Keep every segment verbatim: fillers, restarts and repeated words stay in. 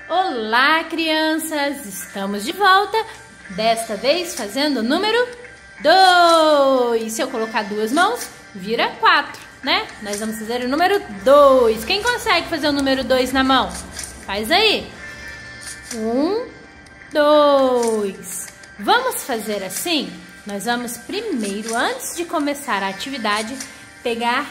Olá, crianças! Estamos de volta, desta vez fazendo o número dois. Se eu colocar duas mãos, vira quatro, né? Nós vamos fazer o número dois. Quem consegue fazer o número dois na mão? Faz aí. Um, dois. Vamos fazer assim? Nós vamos primeiro, antes de começar a atividade, pegar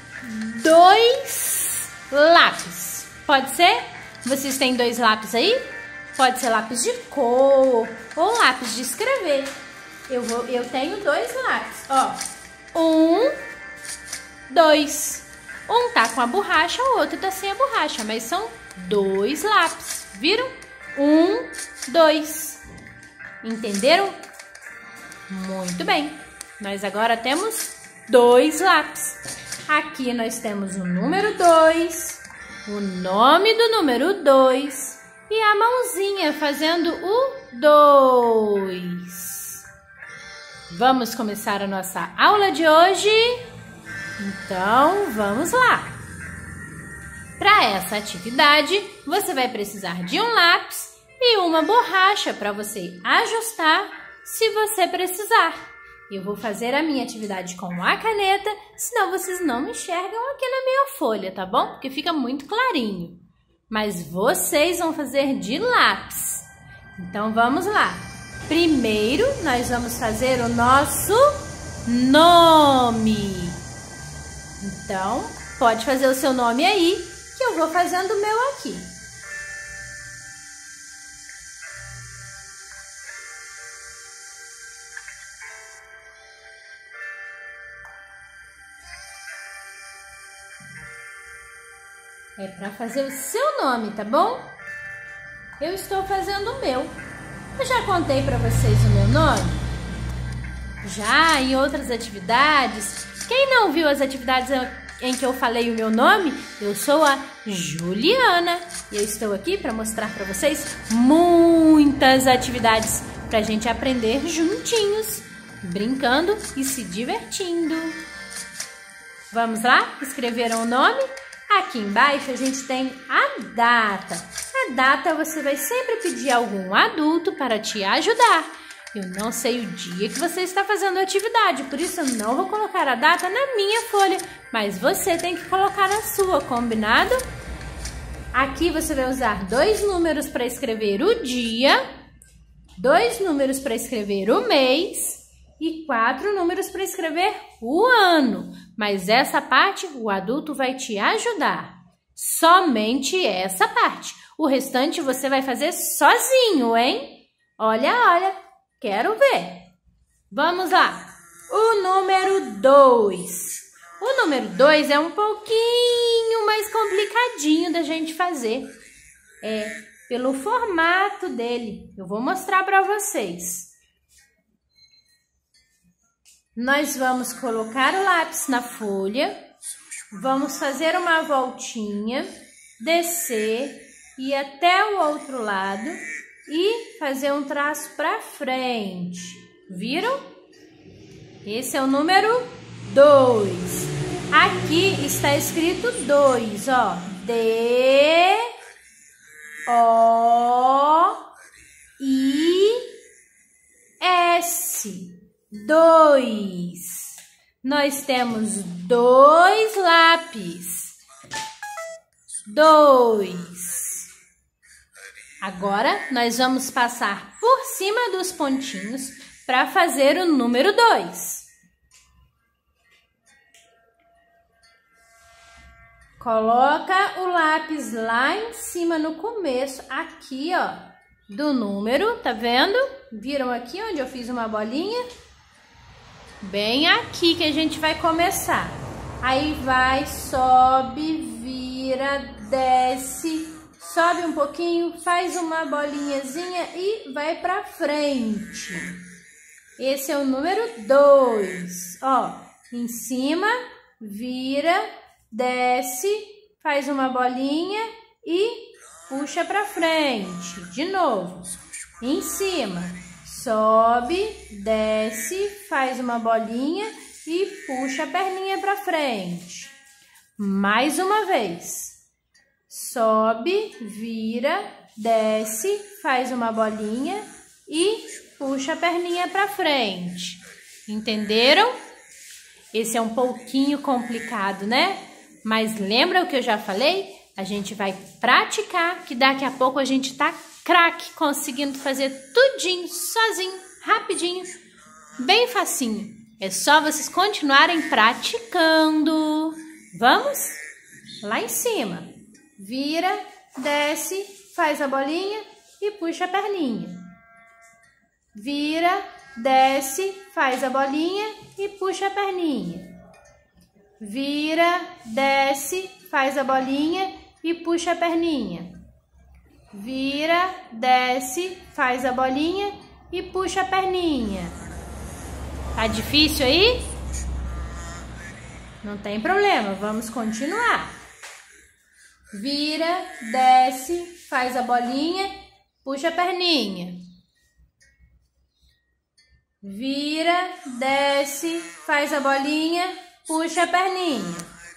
dois lápis. Pode ser? Vocês têm dois lápis aí? Pode ser lápis de cor ou lápis de escrever. Eu, vou, eu tenho dois lápis, ó. Um, dois. Um tá com a borracha, o outro tá sem a borracha, mas são dois lápis. Viram? Um, dois. Entenderam? Muito bem. Nós agora temos dois lápis. Aqui nós temos o número dois. O nome do número dois e a mãozinha fazendo o dois. Vamos começar a nossa aula de hoje? Então, vamos lá. Para essa atividade, você vai precisar de um lápis e uma borracha para você ajustar se você precisar. Eu vou fazer a minha atividade com a caneta, senão vocês não enxergam aqui na minha folha, tá bom? Porque fica muito clarinho. Mas vocês vão fazer de lápis. Então, vamos lá. Primeiro, nós vamos fazer o nosso nome. Então, pode fazer o seu nome aí, que eu vou fazendo o meu aqui. É para fazer o seu nome, tá bom? Eu estou fazendo o meu. Eu já contei para vocês o meu nome? Já em outras atividades. Quem não viu as atividades em que eu falei o meu nome? Eu sou a Juliana. E eu estou aqui para mostrar para vocês muitas atividades para a gente aprender juntinhos, brincando e se divertindo. Vamos lá? Escreveram o nome? Aqui embaixo a gente tem a data. A data você vai sempre pedir a algum adulto para te ajudar. Eu não sei o dia que você está fazendo a atividade, por isso eu não vou colocar a data na minha folha, mas você tem que colocar a sua, combinado? Aqui você vai usar dois números para escrever o dia, dois números para escrever o mês e quatro números para escrever o ano. Mas essa parte o adulto vai te ajudar. Somente essa parte. O restante você vai fazer sozinho, hein? Olha, olha. Quero ver. Vamos lá. O número dois. O número dois é um pouquinho mais complicadinho da gente fazer. É pelo formato dele. Eu vou mostrar para vocês. Nós vamos colocar o lápis na folha, vamos fazer uma voltinha, descer, ir até o outro lado e fazer um traço para frente. Viram? Esse é o número dois. Aqui está escrito dois, ó. D, O, I, S. Dois. Nós temos dois lápis. Dois. Agora, nós vamos passar por cima dos pontinhos para fazer o número dois. Coloca o lápis lá em cima no começo, aqui, ó, do número, tá vendo? Viram aqui onde eu fiz uma bolinha? Bem aqui que a gente vai começar. Aí vai, sobe, vira, desce, sobe um pouquinho, faz uma bolinhazinha e vai pra frente. Esse é o número dois. Ó, em cima, vira, desce, faz uma bolinha e puxa pra frente. De novo, em cima. Sobe, desce, faz uma bolinha e puxa a perninha para frente. Mais uma vez. sobe, vira, desce, faz uma bolinha e puxa a perninha para frente. Entenderam? Esse é um pouquinho complicado, né? Mas lembra o que eu já falei? A gente vai praticar, que daqui a pouco a gente tá craque, conseguindo fazer tudinho, sozinho, rapidinho, bem facinho. É só vocês continuarem praticando. Vamos? Lá em cima. Vira, desce, faz a bolinha e puxa a perninha. Vira, desce, faz a bolinha e puxa a perninha. Vira, desce, faz a bolinha e puxa a perninha. Vira, desce, faz a bolinha e puxa a perninha. Tá difícil aí? Não tem problema, vamos continuar. Vira, desce, faz a bolinha, puxa a perninha. Vira, desce, faz a bolinha, puxa a perninha.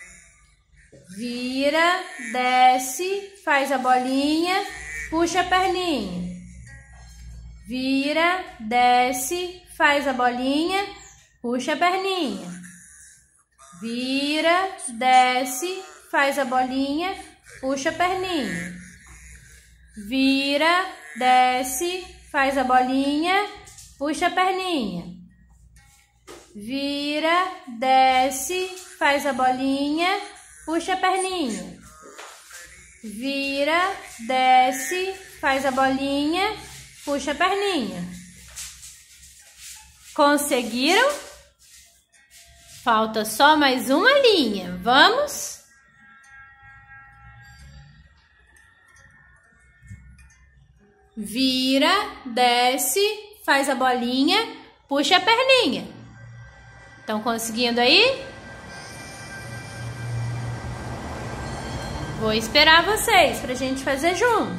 Vira, desce, faz a bolinha, puxa a perninha. Vira, desce, faz a bolinha, puxa a perninha. Vira, desce, faz a bolinha, puxa a perninha. Vira, desce, faz a bolinha, puxa a perninha. Vira, desce, faz a bolinha, puxa a perninha. Vira, desce, faz a bolinha, puxa a perninha. Conseguiram? Falta só mais uma linha. Vamos? Vira, desce, faz a bolinha, puxa a perninha. Estão conseguindo aí? Vou esperar vocês pra gente fazer junto.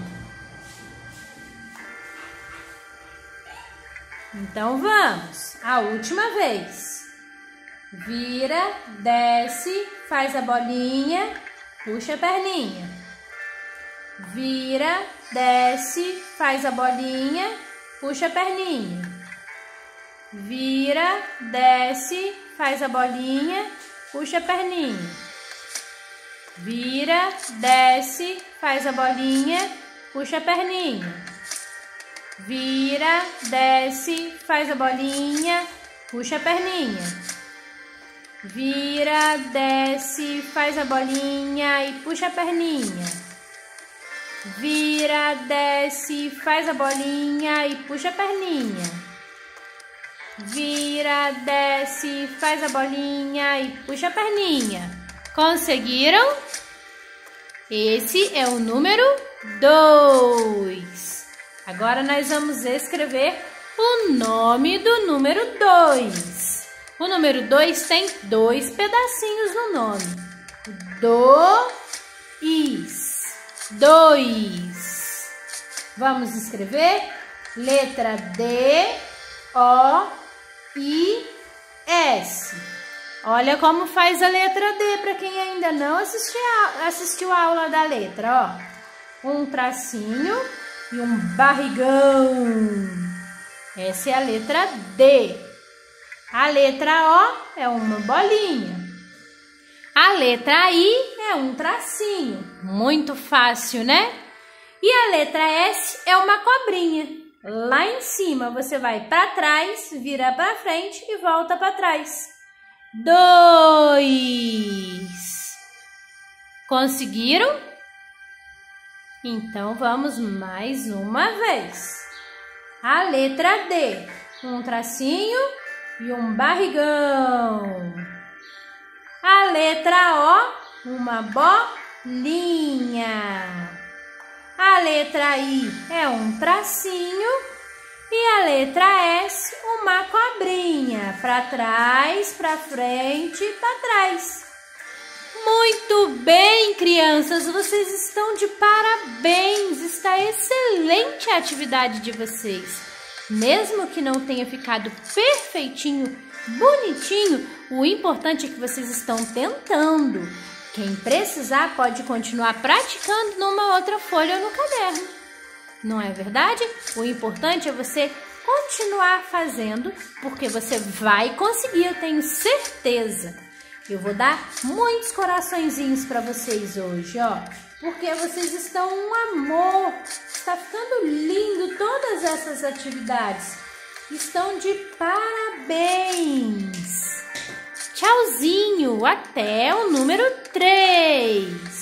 Então vamos. A última vez. Vira, desce, faz a bolinha, puxa a perninha. Vira, desce, faz a bolinha, puxa a perninha. Vira, desce, faz a bolinha, puxa a perninha. Vira, desce, faz a bolinha, puxa a perninha. Vira, desce, faz a bolinha, puxa a perninha. Vira, desce, faz a bolinha e puxa a perninha. Vira, desce, faz a bolinha e puxa a perninha. Vira, desce, faz a bolinha e puxa a perninha. Conseguiram? Esse é o número dois. Agora nós vamos escrever o nome do número dois. O número dois tem dois pedacinhos no nome. Do-is. Dois. Vamos escrever letra D, O, I, S. Olha como faz a letra D para quem ainda não assistiu, assistiu a aula da letra. Ó. Um tracinho e um barrigão. Essa é a letra D. A letra O é uma bolinha. A letra I é um tracinho. Muito fácil, né? E a letra S é uma cobrinha. Lá em cima você vai para trás, vira para frente e volta para trás. Dois. Conseguiram? Então vamos mais uma vez. A letra D, um tracinho e um barrigão. A letra O, uma bolinha. A letra I é um tracinho e a letra S, uma cobrinha. Para trás, para frente e para trás. Muito bem, crianças, vocês estão de parabéns. Está excelente a atividade de vocês. Mesmo que não tenha ficado perfeitinho, bonitinho, o importante é que vocês estão tentando. Quem precisar pode continuar praticando numa outra folha ou no caderno. Não é verdade? O importante é você continuar fazendo, porque você vai conseguir, eu tenho certeza. Eu vou dar muitos coraçõezinhos para vocês hoje, ó, porque vocês estão um amor. Está ficando lindo todas essas atividades. Estão de parabéns. Tchauzinho, até o número três.